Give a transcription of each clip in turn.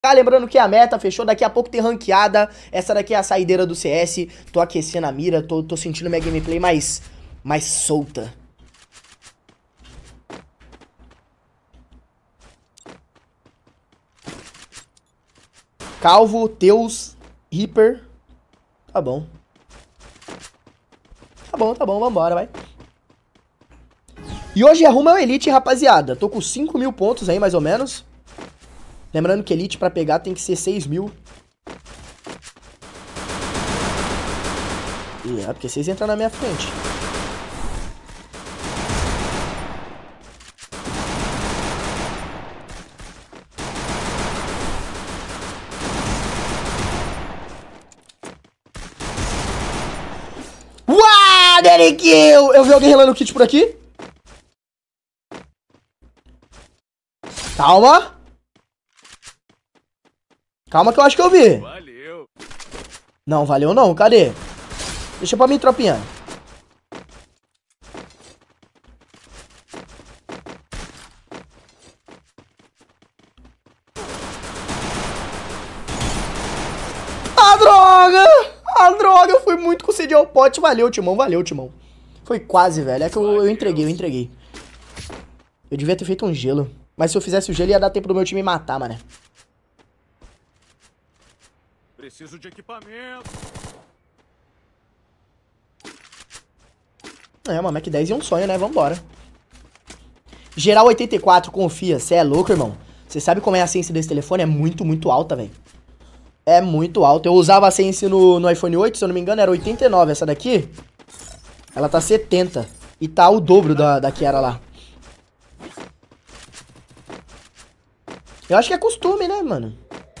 Tá, lembrando que a meta fechou, daqui a pouco tem ranqueada. Essa daqui é a saideira do CS. Tô aquecendo a mira, tô sentindo minha gameplay mais solta. Calvo, Teus, Reaper. Tá bom. Tá bom, vambora, vai. E hoje é rumo ao Elite, rapaziada. Tô com 5 mil pontos aí, mais ou menos. Lembrando que Elite pra pegar tem que ser 6 mil. E é, porque vocês entram na minha frente. Uau, Daddy Kill! Eu vi alguém relando kit por aqui. Calma. Calma que eu acho que eu vi. Valeu. Não, valeu não. Cadê? Deixa pra mim, tropinha. Ah, droga! Ah, droga! Eu fui muito com sede ao pote. Valeu, Timão. Valeu, Timão. Foi quase, velho. É que eu entreguei. Eu devia ter feito um gelo. Mas se eu fizesse o gelo, ia dar tempo do meu time matar, mano. Preciso de equipamento. É, uma Mac 10 e um sonho, né? Vambora. Geral 84, confia. Cê é louco, irmão. Você sabe como é a sense desse telefone? É muito, muito alta, velho. É muito alta. Eu usava a sense no iPhone 8, se eu não me engano, era 89. Essa daqui, ela tá 70. E tá o dobro da que era lá. Eu acho que é costume, né, mano?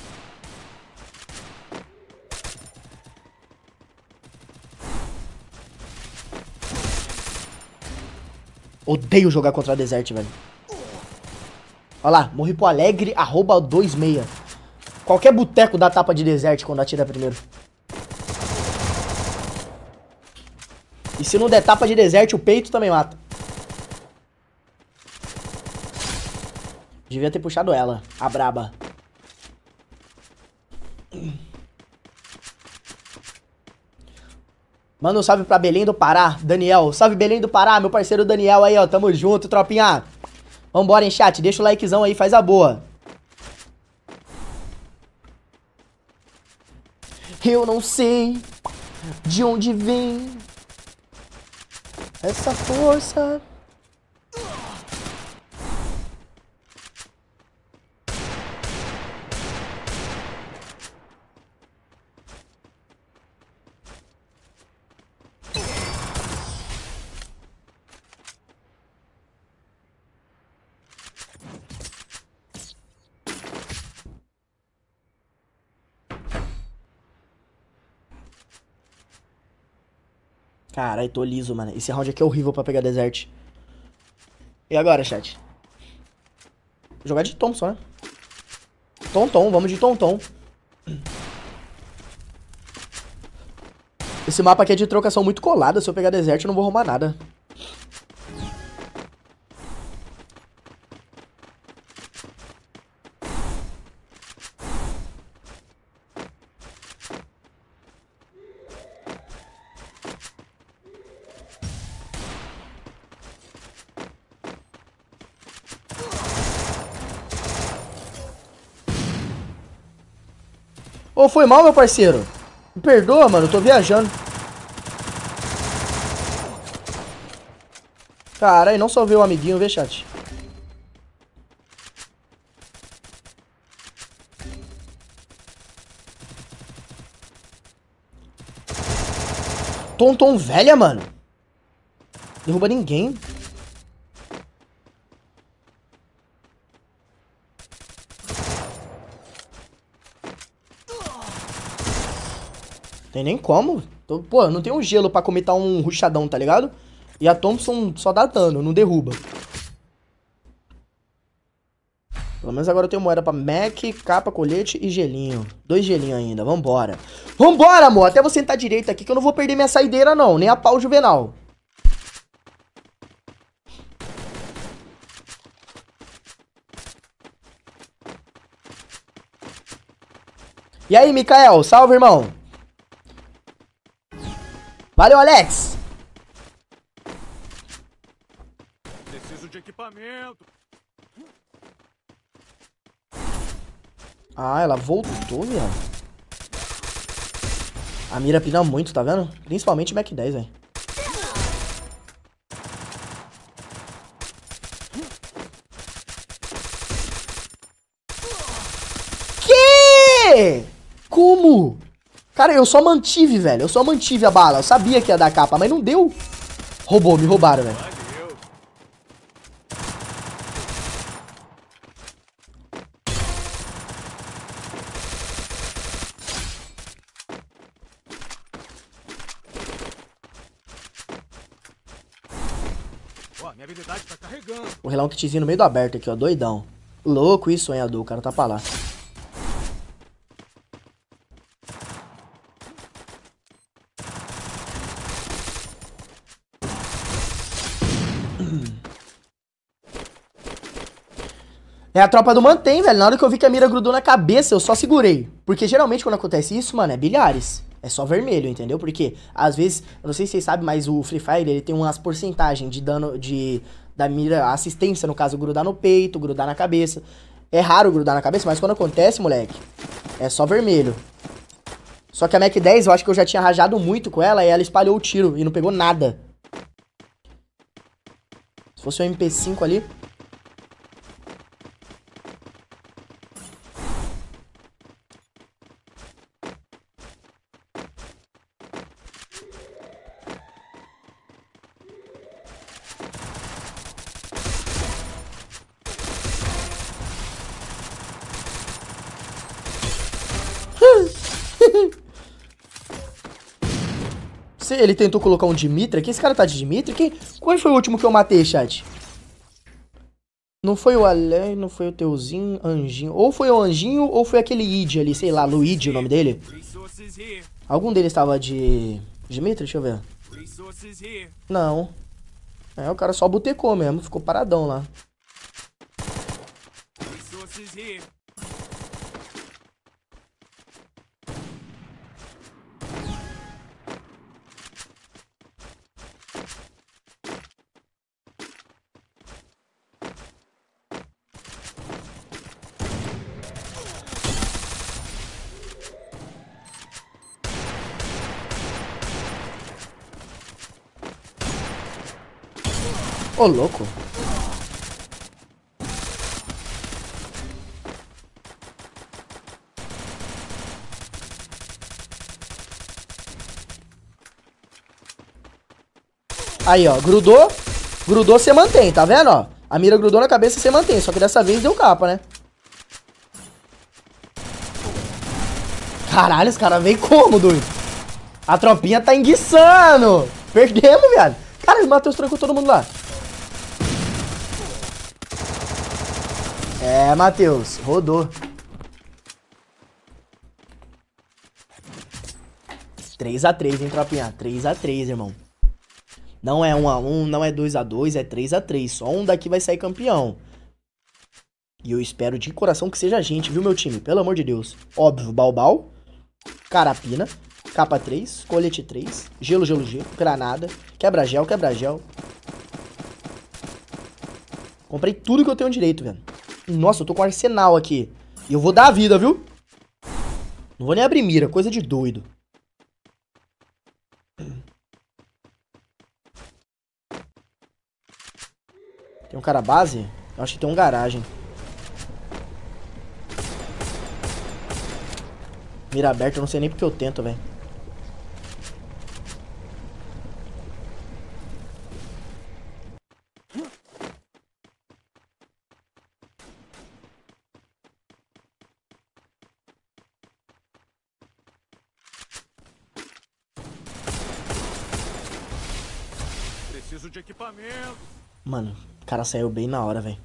Odeio jogar contra a Desert, velho. Olha lá, morri pro Alegre, @26. Qualquer boteco dá tapa de Desert quando atira primeiro. E se não der tapa de Desert, o peito também mata. Devia ter puxado ela, a braba. Manda um salve pra Belém do Pará, Daniel. Salve Belém do Pará, meu parceiro Daniel aí, ó. Tamo junto, tropinha. Vambora, hein, chat. Deixa o likezão aí, faz a boa. Eu não sei de onde vem essa força. Caralho, tô liso, mano. Esse round aqui é horrível pra pegar Desert. E agora, chat? Vou jogar de Tom só, né? Tom, vamos de Tom. Esse mapa aqui é de trocação muito colada. Se eu pegar Desert, eu não vou arrumar nada. Ô, foi mal, meu parceiro. Me perdoa, mano. Eu tô viajando. Caralho, não só ver o amiguinho, vê, chat. Tom velha, mano. Derruba ninguém. Tem nem como. Pô, não tem um gelo pra cometer um rushadão, tá ligado? E a Thompson só dá dano, não derruba. Pelo menos agora eu tenho moeda pra Mac, capa, colete e gelinho. 2 gelinhos ainda, vambora. Vambora, amor, até você sentar direito aqui que eu não vou perder minha saideira não, nem a pau juvenal. E aí, Mikael? Salve, irmão. Valeu, Alex. Preciso de equipamento. Ah, ela voltou, viado. A mira pina muito, tá vendo? Principalmente Mac 10, velho. Que? Como? Cara, eu só mantive, velho. Eu só mantive a bala. Eu sabia que ia dar capa, mas não deu. Roubou, me roubaram, velho. Valeu. Ó, minha habilidade tá carregando. Vou relar um kitzinho no meio do aberto aqui, ó. Doidão. Louco e sonhador. O cara tá pra lá. É a tropa do mantém, velho. Na hora que eu vi que a mira grudou na cabeça, eu só segurei. Porque geralmente quando acontece isso, mano, é bilhares. É só vermelho, entendeu? Porque, às vezes, eu não sei se vocês sabem, mas o Free Fire, ele tem umas porcentagens de dano da mira, assistência, no caso, grudar no peito, grudar na cabeça. É raro grudar na cabeça, mas quando acontece, moleque, é só vermelho. Só que a Mac 10, eu acho que eu já tinha rajado muito com ela e ela espalhou o tiro e não pegou nada. Se fosse um MP5 ali... Ele tentou colocar um Dimitri aqui. Esse cara tá de Dimitri? Qual foi o último que eu matei, chat? Não foi o Ale, não foi o Teuzinho, Anjinho. Ou foi o Anjinho, ou foi aquele Id ali, sei lá, Luigi o nome dele. Algum deles tava de Dimitri? Deixa eu ver. Não. É, o cara só botecou mesmo, ficou paradão lá. Ô, louco. Aí, ó, grudou. Grudou, você mantém, tá vendo, ó? A mira grudou na cabeça, você mantém. Só que dessa vez deu capa, né? Caralho, esse cara veio como, doido? A tropinha tá enguiçando. Perdemos, viado. Cara, o Matheus trancou todo mundo lá. É, Matheus, rodou. 3x3, hein, tropinha? 3x3, irmão. Não é 1x1, não é 2x2, é 3x3. Só um daqui vai sair campeão. E eu espero de coração que seja a gente, viu, meu time? Pelo amor de Deus. Óbvio, Balbal, Carapina, capa 3, colete 3, gelo, gelo, gelo, granada, quebra-gel, quebra-gel. Comprei tudo que eu tenho direito, velho. Nossa, eu tô com um arsenal aqui. E eu vou dar a vida, viu? Não vou nem abrir mira, coisa de doido. Tem um cara base? Eu acho que tem um garagem. Mira aberta, eu não sei nem porque eu tento, velho. Preciso de equipamento. Mano, o cara saiu bem na hora, velho.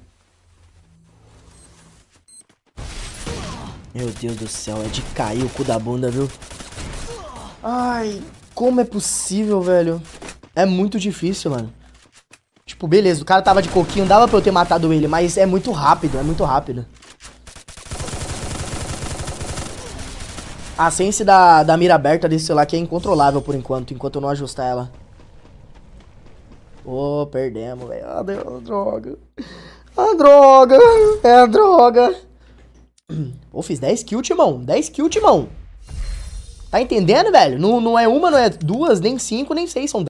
Meu Deus do céu, é de cair o cu da bunda, viu? Ai, como é possível, velho? É muito difícil, mano. Tipo, beleza, o cara tava de coquinho, dava pra eu ter matado ele, mas é muito rápido, é muito rápido. A sense da mira aberta desse celular aqui é incontrolável por enquanto eu não ajustar ela. Ô, perdemos, velho. Ah, droga. Ah, droga. É, droga. Pô, fiz 10 kills, timão. 10 kills, timão. Tá entendendo, velho? Não é uma, não é duas, nem 5, nem 6. São 10.